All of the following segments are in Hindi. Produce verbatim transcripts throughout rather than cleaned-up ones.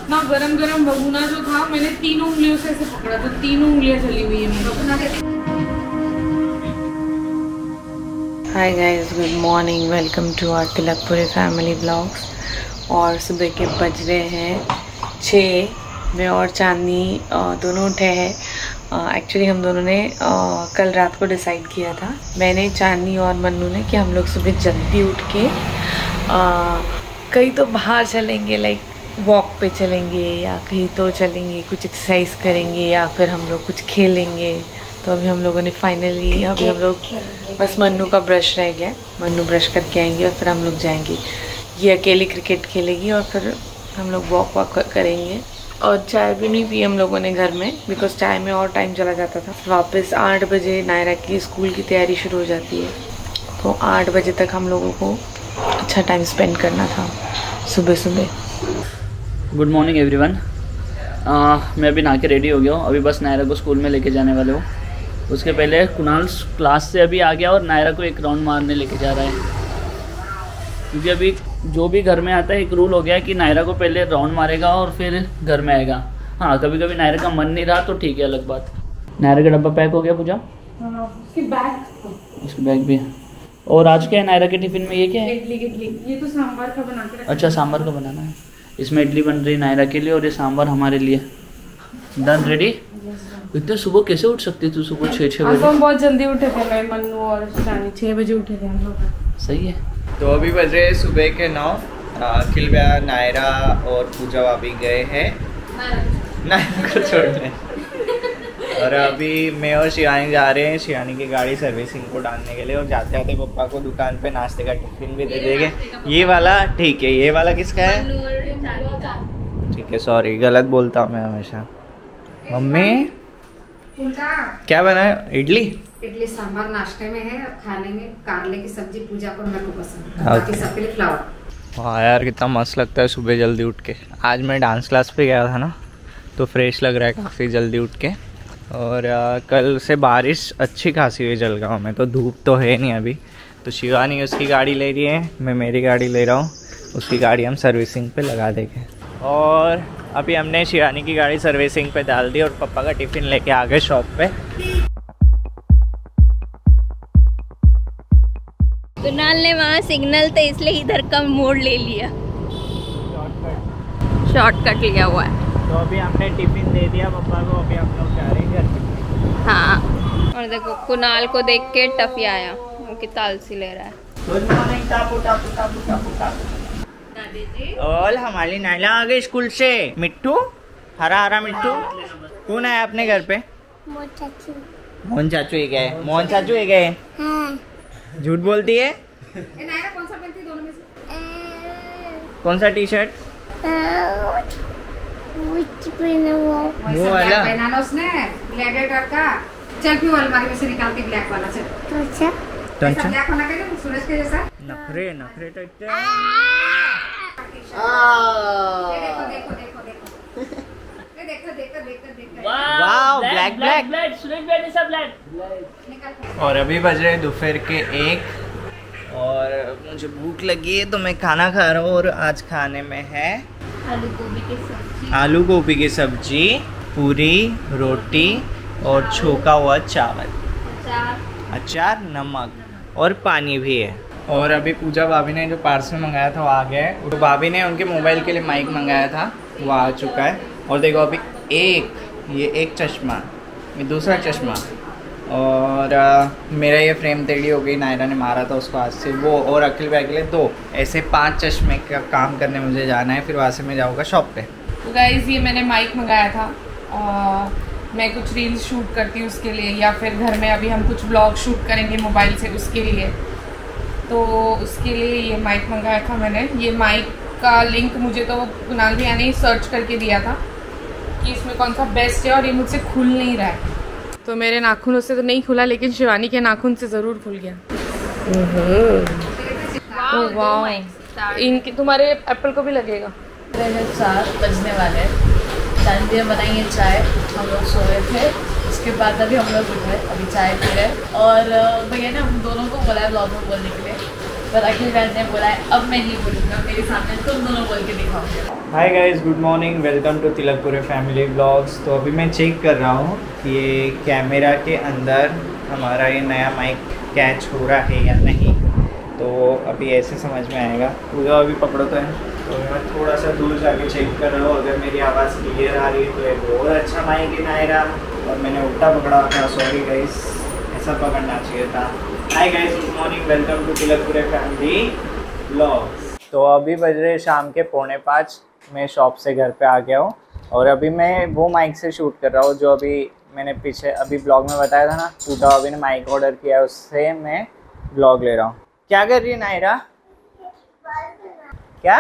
ना गरम गरम भगुना जो था मैंने तीनों उंगलियों से ऐसे पकड़ा तो तीनों उंगलियां जली हुई है। Hi guys, good morning, welcome to our Tilakpuri family blogs. और सुबह के बज रहे हैं छः। मैं और चांदनी दोनों उठे हैं। एक्चुअली हम दोनों ने आ, कल रात को डिसाइड किया था, मैंने, चांदनी और मन्नू ने, कि हम लोग सुबह जल्दी उठ के आ, कहीं तो बाहर चलेंगे, लाइक वॉक पे चलेंगे या कहीं तो चलेंगे, कुछ एक्सरसाइज करेंगे या फिर हम लोग कुछ खेलेंगे। तो अभी हम लोगों ने फाइनली, अभी हम लोग बस मन्नू का ब्रश रह गया, मन्नू ब्रश करके आएंगे और फिर हम लोग जाएंगे। ये अकेली क्रिकेट खेलेगी और फिर हम लोग वॉक वॉक करेंगे। और चाय भी नहीं पी हम लोगों ने घर में, बिकॉज चाय में और टाइम चला जाता था। वापस आठ बजे नायरा की स्कूल की तैयारी शुरू हो जाती है, तो आठ बजे तक हम लोगों को अच्छा टाइम स्पेंड करना था सुबह सुबह। Good morning everyone. मैं अभी नहा के रेडी हो गया हूँ। अभी बस नायरा को स्कूल में लेके जाने वाले हो। उसके पहले कुणाल क्लास से अभी आ गया और नायरा को एक राउंड मारने लेके जा रहा है, क्योंकि अभी जो भी घर में आता है एक रूल हो गया है कि नायरा को पहले राउंड मारेगा और फिर घर में आएगा। हाँ, कभी कभी नायरा का मन नहीं रहा तो ठीक है, अलग बात। नायरा का डब्बा पैक हो गया पूजा? उसकी बैग, उसकी बैग भी है। और आज क्या है नायरा के टिफिन में? ये क्या है? इडली। इडली ये तो सांभर का बना के रखा। अच्छा, सांभर का बनाना है। इसमें इडली बन रही नायरा के लिए और ये सांभर हमारे लिए। Done, ready? इतने सुबह कैसे उठ सकती तू? सुबह छः छः बजे? हम बहुत जल्दी उठे थे, मैं, मन्नू और रानी छः बजे उठे थे हम लोग। सही है। तो अभी बज रहे सुबह के नौ। अखिल भैया, नायरा और पूजा भाभी गए हैं नायरा को छोड़ने। और अभी मैं और शिवानी जा रहे हैं शिवानी की गाड़ी सर्विसिंग को डालने के लिए। और जाते जाते पप्पा को दुकान पे नाश्ते का टिफिन भी दे देंगे। ये वाला ठीक है, ये वाला किसका है? ठीक है, सॉरी, गलत बोलता हूँ मैं हमेशा। मम्मी क्या बना है? इडली इडली सांभर नाश्ते में है, और खाने में कारले की सब्जी पूजा को मेरे को पसंद है, Okay. बाकी सबके लिए फ्लावर। हाँ यार, कितना मस्त लगता है सुबह जल्दी उठ के। आज मैं डांस क्लास पे गया था ना, तो फ्रेश लग रहा है काफ़ी जल्दी उठ के। और आ, कल से बारिश अच्छी खासी हुई जलगांव में, तो धूप तो है नहीं अभी। तो शिवानी उसकी गाड़ी ले रही है, मैं मेरी गाड़ी ले रहा हूँ। उसकी गाड़ी हम सर्विसिंग पे लगा देंगे। और अभी हमने शिवानी की गाड़ी सर्विसिंग पे डाल दी और पापा का टिफ़िन लेके आ गए शॉप पे। कुणाल ने वहाँ सिग्नल थे इसलिए इधर का मोड़ ले लिया, शॉर्टकट लिया हुआ है। तो अभी हमने टिफिन दे दिया पापा को, अभी हम लोग जा रहे हैं घर। हाँ, और देखो कुणाल को देख के टफी आया, उनकी तालसी ले रहा है। गुड मॉर्निंग टापू टापू टापू टापू टापू। और हमारी नायला आ गई स्कूल से। मिट्टू, हरा हरा मिट्टू। कौन आया अपने घर पे? मोहन चाचू। मोहन चाचू ही गए। मोहन चाचू ही गए। हाँ। झूठ बोलती है। कौन सा पहनती दोनों में से? कौन सा टी शर्ट? वो वाला पहना ना उसने, ग्लैडिएटर का। चल क्यों अलमारी में से निकाल के ब्लैक वाला चल। तो अच्छा, तो अच्छा ब्लैक होना चाहिए सूरज के जैसा। नखरे नखरे टाइप। देखो देखो देखो देखो देखो देखो देखो देखो। Wow, black black black Suraj भाई जैसा ब्लैक। और अभी बज रहे दोपहर के एक और मुझे भूख लगी है तो मैं खाना खा रहा हूँ। और आज खाने में है आलू गोभी की सब्जी, आलू गोभी की सब्जी, पूरी, रोटी और छोका हुआ चावल, अचार, नमक और पानी भी है। और अभी पूजा भाभी ने जो पार्सल मंगाया था वो आ गया है। तो भाभी ने उनके मोबाइल के लिए माइक मंगाया था, वो आ चुका है। और देखो अभी एक, ये एक चश्मा, ये दूसरा चश्मा, और आ, मेरा ये फ्रेम टेढ़ी हो गई, नायरा ने मारा था उसको हाथ से, वो। और अखिल भाई के लिए दो। ऐसे पांच चश्मे का काम करने मुझे जाना है, फिर वहाँ से मैं जाऊँगा शॉप पे। तो गाइज, ये मैंने माइक मंगाया था। आ, मैं कुछ रील्स शूट करती हूँ उसके लिए, या फिर घर में अभी हम कुछ ब्लॉग शूट करेंगे मोबाइल से, उसके लिए। तो उसके लिए ये माइक मंगाया था मैंने। ये माइक का लिंक मुझे तो कुणाल भैया ने सर्च करके दिया था कि इसमें कौन सा बेस्ट है, और ये मुझसे खुल नहीं रहा है। तो मेरे नाखूनों से तो नहीं खुला, लेकिन शिवानी के नाखून से ज़रूर खुल गया। ओह वाह, इनके तुम्हारे एप्पल को भी लगेगा। चार बजने वाले, चांदियाँ बनाई चाय, हम लोग सोए थे। उसके बाद अभी हम लोग उठ गए, अभी चाय पी रहे। और भैया ने हम दोनों को बोला है ब्लॉग में बोलने के लिए, पर अखिल भैया ने बोला है अब मैं नहीं बोलूँगा, मेरे सामने तुम दोनों बोल के दिखाओ। Hi guys, good morning, welcome to Tilakpuri family blogs. तो अभी मैं चेक कर रहा हूँ कि ये कैमरा के अंदर हमारा ये नया माइक कैच हो रहा है या नहीं। तो अभी ऐसे समझ में आएगा। पूरा अभी पकड़ो तो है, तो मैं थोड़ा सा दूर जाके चेक कर रहा हूँ। अगर मेरी आवाज़ क्लियर आ रही है तो एक बहुत अच्छा माइक इन आएगा। और मैंने उल्टा पकड़ा था, सॉरी गाइस, ऐसा पकड़ना चाहिए था। Hi guys, good morning, welcome to Tilakpuri family blogs. तो अभी बज रहे शाम के पौने पाँच। मैं शॉप से घर पे आ गया हूँ और अभी मैं वो माइक से शूट कर रहा हूँ जो अभी मैंने पीछे अभी ब्लॉग में बताया था ना। पूजा अभी ने माइक ऑर्डर किया है, उससे मैं ब्लॉग ले रहा हूँ। क्या कर रही है नायरा? क्या?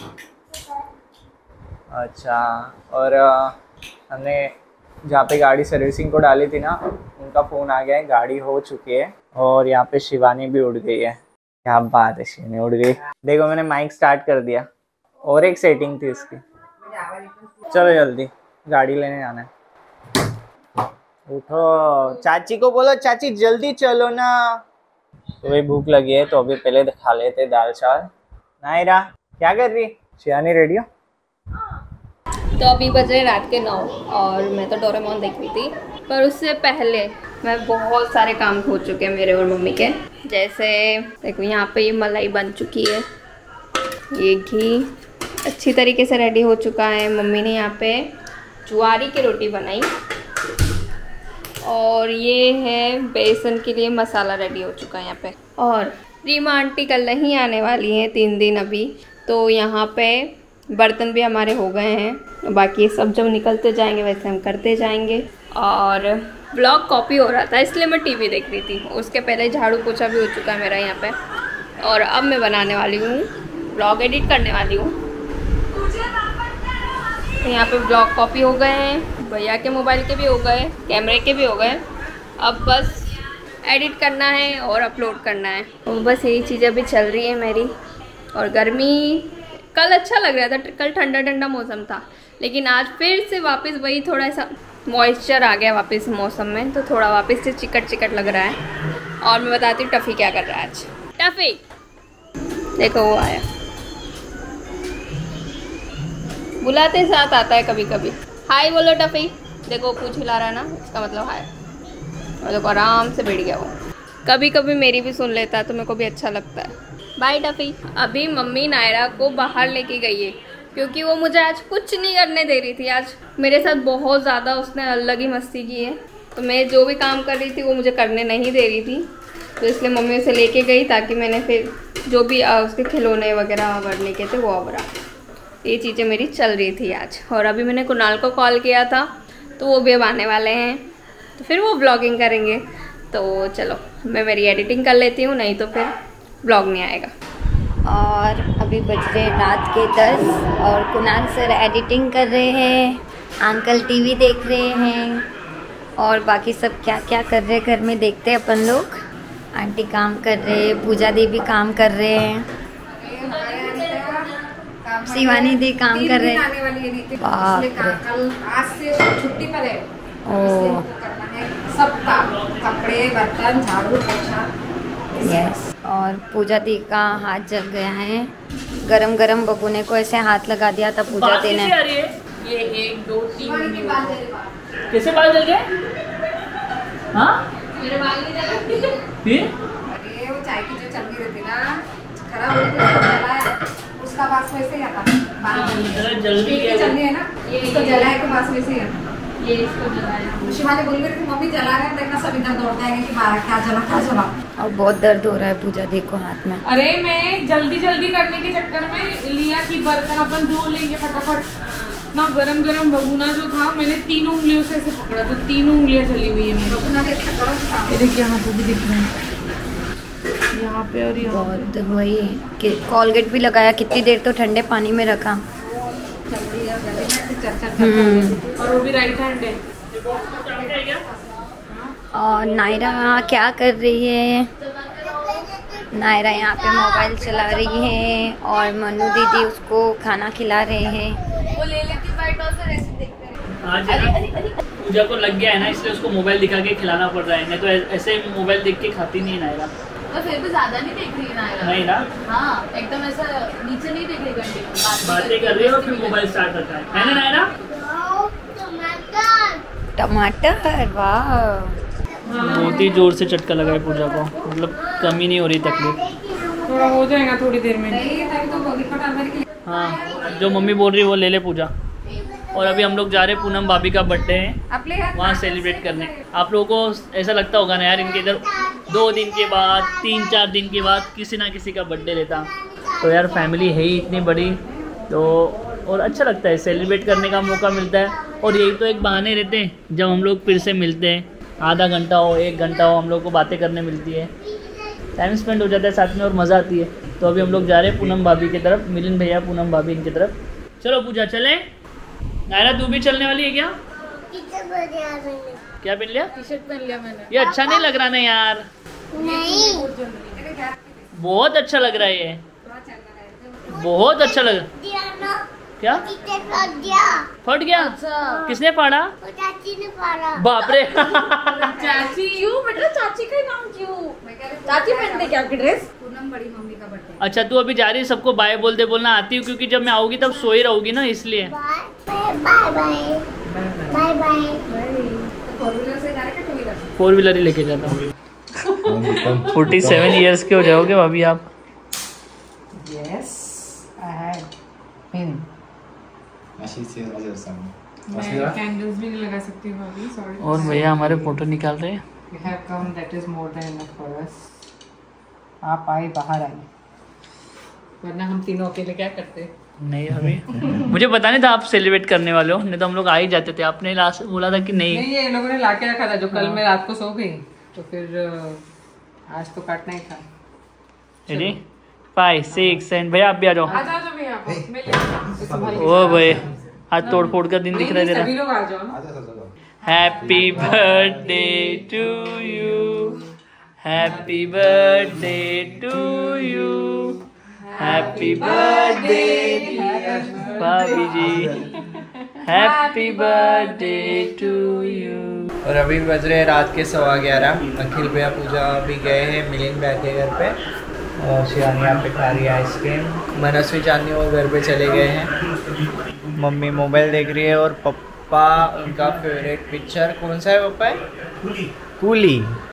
अच्छा। और हमने जहाँ पे गाड़ी सर्विसिंग को डाली थी ना, उनका फ़ोन आ गया है, गाड़ी हो चुकी है। और यहाँ पे शिवानी भी उड़ गई है। क्या बात है, शिवानी उड़ गई। देखो मैंने माइक स्टार्ट कर दिया और एक सेटिंग थी इसकी। चलो जल्दी, गाड़ी लेने जाना है। उठो, चाची को बोलो चाची जल्दी चलो ना। तो भाई भूख लगी है तो अभी पहले खा लेते दाल चावल। नायरा क्या कर रही? शिवानी रेडी हो? तो अभी बजे रात के नौ और मैं तो डोरेमोन देख रही थी। पर उससे पहले मैं बहुत सारे काम हो चुके हैं मेरे और मम्मी के। जैसे देखो यहाँ पे ये मलाई बन चुकी है, ये घी अच्छी तरीके से रेडी हो चुका है। मम्मी ने यहाँ पे ज्वारी की रोटी बनाई और ये है बेसन के लिए मसाला रेडी हो चुका है यहाँ पे। और रीमा आंटी कल नहीं आने वाली हैं, तीन दिन अभी। तो यहाँ पे बर्तन भी हमारे हो गए हैं, बाकी सब जब निकलते जाएंगे वैसे हम करते जाएंगे। और ब्लॉग कॉपी हो रहा था इसलिए मैं टीवी देख रही थी। उसके पहले झाड़ू पोछा भी हो चुका है मेरा यहाँ पे। और अब मैं बनाने वाली हूँ, ब्लॉग एडिट करने वाली हूँ। तो यहाँ पे ब्लॉग कॉपी हो गए हैं, भैया के मोबाइल के भी हो गए, कैमरे के भी हो गए। अब बस एडिट करना है और अपलोड करना है। और बस यही चीज़ें अभी चल रही है मेरी। और गर्मी कल अच्छा लग रहा था, कल ठंडा ठंडा मौसम था, लेकिन आज फिर से वापस वही थोड़ा सा मॉइस्चर आ गया वापस मौसम में, तो थोड़ा वापस से चिकट चिकट लग रहा है। और मैं बताती हूँ टफ़ी क्या कर रहा है आज। टफ़ी देखो वो आया, बुलाते साथ आता है कभी कभी। हाय बोलो टफ़ी। देखो पूछ हिला रहा है ना, इसका मतलब हाय। और देखो आराम से बैठ गया वो। कभी कभी मेरी भी सुन लेता है तो मेरे को भी अच्छा लगता है। Bye Tuffy. अभी मम्मी नायरा को बाहर लेके गई है क्योंकि वो मुझे आज कुछ नहीं करने दे रही थी। आज मेरे साथ बहुत ज़्यादा उसने अलग ही मस्ती की है। तो मैं जो भी काम कर रही थी वो मुझे करने नहीं दे रही थी, तो इसलिए मम्मी उसे लेके गई ताकि मैंने फिर जो भी उसके खिलौने वगैरह भरने के थे वो अबरा। ये चीज़ें मेरी चल रही थी आज। और अभी मैंने कुणाल को कॉल किया था तो वो भी अब आने वाले हैं, तो फिर वो ब्लॉगिंग करेंगे। तो चलो मैं मेरी एडिटिंग कर लेती हूँ, नहीं तो फिर ब्लॉग नहीं आएगा। और अभी बज रहे रात के दस और कुणाल सर एडिटिंग कर रहे हैं, अंकल टीवी देख रहे हैं और बाकी सब क्या क्या कर रहे हैं घर में देखते हैं अपन लोग। आंटी काम कर रहे हैं, पूजा दी भी काम कर रहे हैं, शिवानी दी काम कर रहे हैं। बाप रे, आज से छुट्टी पर है। ओ सब काम, कपड़े, बर्तन, झाड़ू पोछा। यस। और पूजा दी का हाथ जल गया है, गरम गरम बबूने को ऐसे हाथ लगा दिया था पूजा दी ने। ये एक दो तीन कैसे बाल जल गए? हाँ मेरे बाल नहीं जले। फिर अरे वो चाय की जो चल रही रहती ना, खराब हो गई, उसका बास वैसे ही आता है। जल्दी चल रही है ना, ये इसको जलाए के बास वैसे ही आता। ये इसको जलाया। शिवानी बोल रही थी मम्मी जला रहे हैं, देखना सब इधर दौड़ जाएंगे कि बाहर क्या जला क्या जला। और बहुत दर्द हो रहा है पूजा दी को हाथ में। अरे मैं जल्दी जल्दी करने के चक्कर में लिया कि बर्तन अपन धो लेंगे फटाफट ना। गरम गरम भगुना जो था मैंने तीनों उंगलियों से ऐसे पकड़ा, तो तीनों उंगलियां जली हुई है मेरी। ये देखिए यहाँ पे भी दिख रहा है, यहाँ पे और यहाँ बहुत वही कि कोलगेट भी लगाया, कितनी देर तो ठंडे पानी में रखा। और वो भी राइट हैंड है। और नायरा क्या कर रही है? नायरा यहाँ पे मोबाइल चला रही है और मनु दीदी उसको खाना खिला रहे हैं। वो ले लेती बाइट और फिर ऐसे देखते हैं। आज पूजा को लग गया है ना, इसलिए उसको मोबाइल दिखा के खिलाना पड़ रहा है, नहीं तो ऐसे मोबाइल देख के खाती नहीं नायरा। तो फिर भी ज्यादा नहीं देख रही नायरा। नहीं ना? हाँ एकदम ऐसा नीचे नहीं देख रही घंटे बातें कर रही है और फिर मोबाइल स्टार्ट करता है, है ना नायरा? टमाटर, वाह। बहुत ही जोर से चटका लगा है पूजा को, मतलब कमी नहीं हो रही तकलीफ। थोड़ा हो जाएगा थोड़ी देर में। हाँ जो मम्मी बोल रही है वो ले ले पूजा। और अभी हम लोग जा रहे हैं पूनम भाभी का बर्थडे है वहाँ सेलिब्रेट करने। आप लोगों को ऐसा लगता होगा ना यार, इनके इधर दो दिन के बाद तीन चार दिन के बाद किसी ना किसी का बर्थडे रहता। तो यार फैमिली है ही इतनी बड़ी, तो और अच्छा लगता है, सेलिब्रेट करने का मौका मिलता है। और यही तो एक बहाने रहते हैं जब हम लोग फिर से मिलते हैं, आधा घंटा हो एक घंटा हो हम लोग को बातें करने मिलती है, टाइम स्पेंड हो जाता है साथ में और मज़ा आती है। तो अभी हम लोग जा रहे हैं पूनम भाभी की तरफ, मिलिंद भैया पूनम भाभी इनकी तरफ। चलो पूजा चलें। नायरा तू भी चलने वाली है क्या? क्या पहन लिया? टी शर्ट पहन लिया मैंने। ये अच्छा नहीं लग रहा ना यार? नहीं, बहुत अच्छा लग रहा है ये, बहुत अच्छा लग रहा। क्या फट गया? किसने फाड़ा? चाची ने फाड़ा। बाप रे चाची क्यों बेटा? चाची का नाम क्यों? चाची पहनते क्या की ड्रेस? पूनम बड़ी मम्मी का बर्थडे। अच्छा तू अभी जा रही है, सबको बाय बोलते बोलना आती हूँ क्योंकि जब मैं आऊँगी तब सोई रहूँगी ना, इसलिए। Bye bye bye bye. Four wheeler से जा रहे हैं टू व्हीलर? फोर व्हीलर ही लेके जाता हूँ। फोर्टी सेवन ईयर्स के हो जाओगे भाभी आप? Yes I have pin. मैं कैंडल्स भी नहीं लगा सकती हूँ भाभी, सॉरी। और भैया हमारे फोटो निकाल रहे हैं। You have come, that is more than enough for us. आप आए, बाहर आए, वरना हम तीनों अकेले क्या करते? नहीं अभी मुझे पता नहीं था आप सेलिब्रेट करने वाले हो, नहीं तो हम लोग आ ही जाते थे। आपने लास्ट बोला था कि नहीं। नहीं ये लोगों ने लाके रखा था, जो कल मैं रात को सो गई तो फिर अ, आज तो काटना ही था। रेडी फाइव सिक्स एंड भैया आप भी आ जाओ। आ जाओ जब यहाँ पर मैं ले ओ भाई आज तोड़ फोड़ कर दिन दिख रहा है तेरा। सभी लोग आ जाओ। Happy birthday to you, happy birthday to you, happy birthday भाभी ji, happy birthday to you. और अभी बज रहे हैं रात के सवा ग्यारह। अखिल भैया पूजा भी गए हैं मिलिंद भैया के घर पे, और शिवानी यहाँ पे खा रही है आइसक्रीम। मनस्वी चांदनी वो घर पे चले गए हैं। मम्मी मोबाइल देख रही है और पप्पा उनका फेवरेट पिक्चर कौन सा है? पप्पा है कूली।